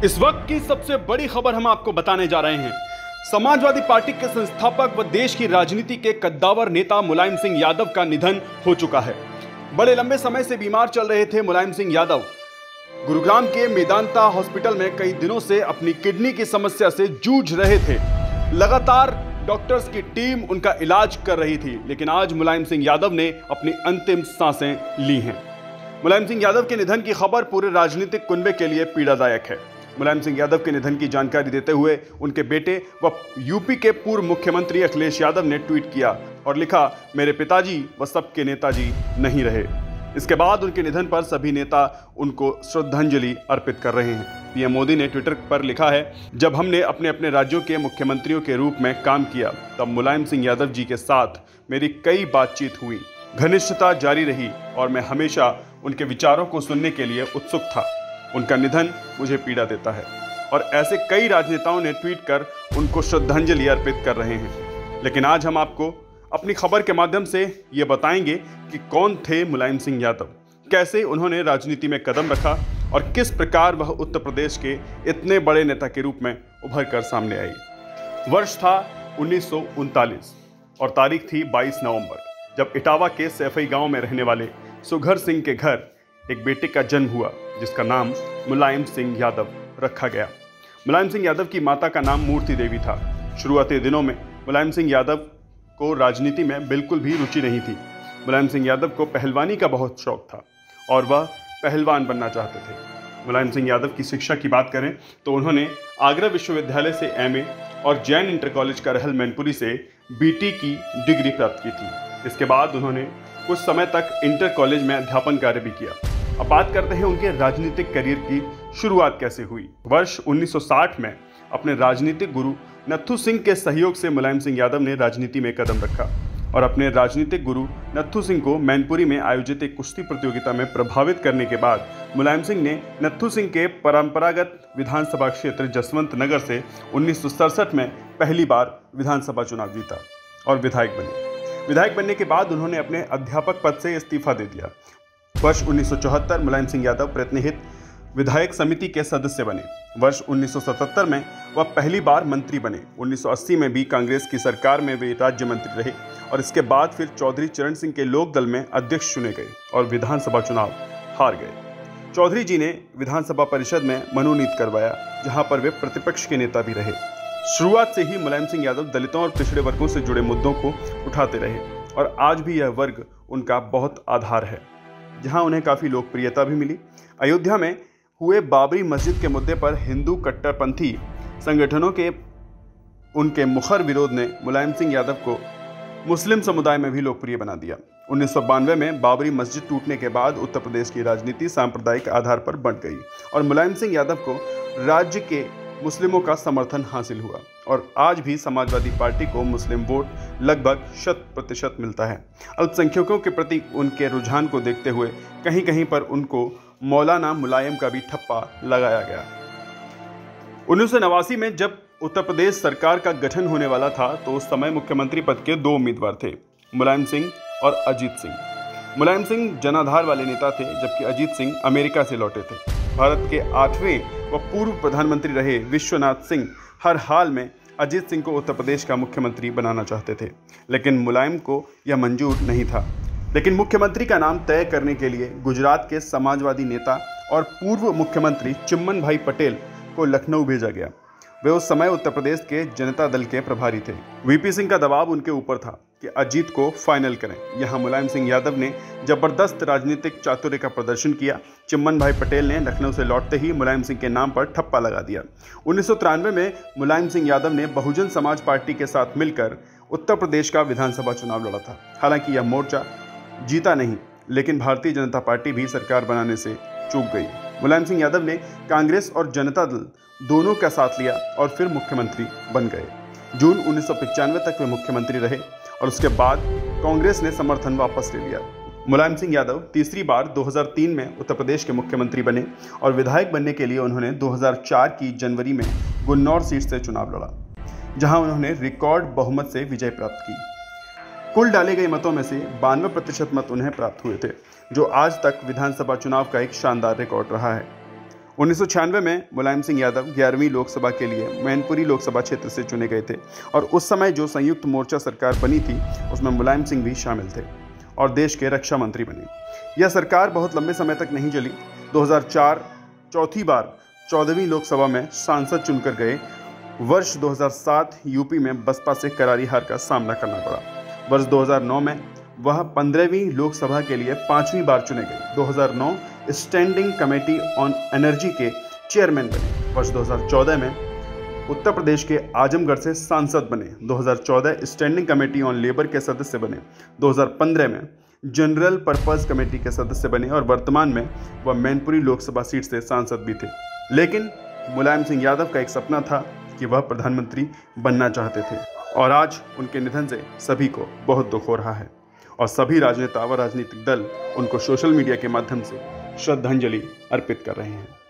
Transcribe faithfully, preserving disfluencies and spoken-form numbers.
इस वक्त की सबसे बड़ी खबर हम आपको बताने जा रहे हैं। समाजवादी पार्टी के संस्थापक व देश की राजनीति के कद्दावर नेता मुलायम सिंह यादव का निधन हो चुका है। बड़े लंबे समय से बीमार चल रहे थे मुलायम सिंह यादव। गुरुग्राम के मेदांता हॉस्पिटल में कई दिनों से अपनी किडनी की समस्या से जूझ रहे थे। लगातार डॉक्टर्स की टीम उनका इलाज कर रही थी, लेकिन आज मुलायम सिंह यादव ने अपनी अंतिम सांसें ली हैं। मुलायम सिंह यादव के निधन की खबर पूरे राजनीतिक कुनबे के लिए पीड़ादायक है। मुलायम सिंह यादव के निधन की जानकारी देते हुए उनके बेटे व यूपी के पूर्व मुख्यमंत्री अखिलेश यादव ने ट्वीट किया और लिखा, मेरे पिताजी व सबके नेताजी नहीं रहे। इसके बाद उनके निधन पर सभी नेता उनको श्रद्धांजलि अर्पित कर रहे हैं। पीएम मोदी ने ट्विटर पर लिखा है, जब हमने अपने अपने राज्यों के मुख्यमंत्रियों के रूप में काम किया तब मुलायम सिंह यादव जी के साथ मेरी कई बातचीत हुई, घनिष्ठता जारी रही और मैं हमेशा उनके विचारों को सुनने के लिए उत्सुक था। उनका निधन मुझे पीड़ा देता है। और ऐसे कई राजनेताओं ने ट्वीट कर उनको श्रद्धांजलि अर्पित कर रहे हैं। लेकिन आज हम आपको अपनी खबर के माध्यम से ये बताएंगे कि कौन थे मुलायम सिंह यादव, कैसे उन्होंने राजनीति में कदम रखा और किस प्रकार वह उत्तर प्रदेश के इतने बड़े नेता के रूप में उभर कर सामने आई। वर्ष था उन्नीस सौ उनतालीस और तारीख थी बाईस नवंबर, जब इटावा के सैफई गांव में रहने वाले सुघर सिंह के घर एक बेटे का जन्म हुआ, जिसका नाम मुलायम सिंह यादव रखा गया। मुलायम सिंह यादव की माता का नाम मूर्ति देवी था। शुरुआती दिनों में मुलायम सिंह यादव को राजनीति में बिल्कुल भी रुचि नहीं थी। मुलायम सिंह यादव को पहलवानी का बहुत शौक था और वह पहलवान बनना चाहते थे। मुलायम सिंह यादव की शिक्षा की बात करें तो उन्होंने आगरा विश्वविद्यालय से एमए और जैन इंटर कॉलेज करहल मैनपुरी से बीटी की डिग्री प्राप्त की थी। इसके बाद उन्होंने कुछ समय तक इंटर कॉलेज में अध्यापन कार्य भी किया। अब बात करते हैं उनके राजनीतिक करियर की शुरुआत कैसे हुई। वर्ष उन्नीस सौ साठ में अपने राजनीतिक गुरु नत्थू सिंह के सहयोग से मुलायम सिंह यादव ने राजनीति में कदम रखा और अपने राजनीतिक गुरु नत्थू सिंह को मैनपुरी में आयोजित एक कुश्ती प्रतियोगिता में प्रभावित करने के बाद मुलायम सिंह ने नत्थू सिंह के परंपरागत विधानसभा क्षेत्र जसवंत नगर से उन्नीस सौ सड़सठ में पहली बार विधानसभा चुनाव जीता और विधायक बने। विधायक बनने के बाद उन्होंने अपने अध्यापक पद से इस्तीफा दे दिया। वर्ष उन्नीस सौ चौहत्तर मुलायम सिंह यादव प्रतिनिधित्व विधायक समिति के सदस्य बने। वर्ष उन्नीस सौ सतहत्तर में वह पहली बार मंत्री बने। उन्नीस सौ अस्सी में भी कांग्रेस की सरकार में वे राज्य मंत्री रहे और इसके बाद फिर चौधरी चरण सिंह के लोक दल में अध्यक्ष चुने गए और विधानसभा चुनाव हार गए। चौधरी जी ने विधानसभा परिषद में मनोनीत करवाया, जहां पर वे प्रतिपक्ष के नेता भी रहे। शुरुआत से ही मुलायम सिंह यादव दलितों और पिछड़े वर्गों से जुड़े मुद्दों को उठाते रहे और आज भी यह वर्ग उनका बहुत आधार है, जहां उन्हें काफ़ी लोकप्रियता भी मिली। अयोध्या में हुए बाबरी मस्जिद के मुद्दे पर हिंदू कट्टरपंथी संगठनों के उनके मुखर विरोध ने मुलायम सिंह यादव को मुस्लिम समुदाय में भी लोकप्रिय बना दिया। उन्नीस सौ बानवे में बाबरी मस्जिद टूटने के बाद उत्तर प्रदेश की राजनीति सांप्रदायिक आधार पर बंट गई और मुलायम सिंह यादव को राज्य के मुस्लिमों का समर्थन हासिल हुआ और आज भी समाजवादी पार्टी को मुस्लिम वोट लगभग शत प्रतिशत मिलता है। अल्पसंख्यकों के प्रति उनके रुझान को देखते हुए कहीं कहीं पर उनको मौलाना मुलायम का भी ठप्पा लगाया गया। उन्नीस सौ नवासी में जब उत्तर प्रदेश सरकार का गठन होने वाला था तो उस समय मुख्यमंत्री पद के दो उम्मीदवार थे, मुलायम सिंह और अजीत सिंह। मुलायम सिंह जनाधार वाले नेता थे, जबकि अजीत सिंह अमेरिका से लौटे थे। भारत के आठवें व पूर्व प्रधानमंत्री रहे विश्वनाथ सिंह हर हाल में अजीत सिंह को उत्तर प्रदेश का मुख्यमंत्री बनाना चाहते थे, लेकिन मुलायम को यह मंजूर नहीं था। लेकिन मुख्यमंत्री का नाम तय करने के लिए गुजरात के समाजवादी नेता और पूर्व मुख्यमंत्री चिम्मन भाई पटेल को लखनऊ भेजा गया। वे उस समय उत्तर प्रदेश के जनता दल के प्रभारी थे। वीपी सिंह का दबाव उनके ऊपर था कि अजीत को फाइनल करें। यहाँ मुलायम सिंह यादव ने जबरदस्त राजनीतिक चातुर्य का प्रदर्शन किया। चिम्मन भाई पटेल ने लखनऊ से लौटते ही मुलायम सिंह के नाम पर ठप्पा लगा दिया। उन्नीस सौ तिरानवे में मुलायम सिंह यादव ने बहुजन समाज पार्टी के साथ मिलकर उत्तर प्रदेश का विधानसभा चुनाव लड़ा था। हालांकि यह मोर्चा जीता नहीं, लेकिन भारतीय जनता पार्टी भी सरकार बनाने से चूक गई। मुलायम सिंह यादव ने कांग्रेस और जनता दल दोनों का साथ लिया और फिर मुख्यमंत्री बन गए। जून उन्नीस सौ पचानवे तक वे मुख्यमंत्री रहे और उसके बाद कांग्रेस ने समर्थन वापस ले लिया। मुलायम सिंह यादव तीसरी बार दो हज़ार तीन में उत्तर प्रदेश के मुख्यमंत्री बने और विधायक बनने के लिए उन्होंने दो हज़ार चार की जनवरी में गुन्नौर सीट से चुनाव लड़ा, जहां उन्होंने रिकॉर्ड बहुमत से विजय प्राप्त की। कुल डाले गए मतों में से बानवे प्रतिशत मत उन्हें प्राप्त हुए थे, जो आज तक विधानसभा चुनाव का एक शानदार रिकॉर्ड रहा है। उन्नीस सौ छियानवे में मुलायम सिंह यादव ग्यारहवीं लोकसभा के लिए मैनपुरी लोकसभा क्षेत्र से चुने गए थे और उस समय जो संयुक्त मोर्चा सरकार बनी थी उसमें मुलायम सिंह भी शामिल थे और देश के रक्षा मंत्री बने। यह सरकार बहुत लंबे समय तक नहीं चली। दो हज़ार चार चौथी बार चौदहवीं लोकसभा में सांसद चुनकर गए। वर्ष दो हज़ार सात यूपी में बसपा से करारी हार का सामना करना पड़ा। वर्ष दो हज़ार नौ में वह पंद्रहवीं लोकसभा के लिए पांचवीं बार चुने गए। दो हज़ार नौ स्टैंडिंग कमेटी ऑन एनर्जी के चेयरमैन बने। वर्ष दो हज़ार चौदह में उत्तर प्रदेश के आजमगढ़ से सांसद बने। दो हज़ार चौदह स्टैंडिंग कमेटी ऑन लेबर के सदस्य बने। दो हज़ार पंद्रह में जनरल पर्पस कमेटी के सदस्य बने और वर्तमान में वह मैनपुरी लोकसभा सीट से सांसद भी थे। लेकिन मुलायम सिंह यादव का एक सपना था कि वह प्रधानमंत्री बनना चाहते थे और आज उनके निधन से सभी को बहुत दुख हो रहा है और सभी राजनेता व राजनीतिक दल उनको सोशल मीडिया के माध्यम से श्रद्धांजलि अर्पित कर रहे हैं।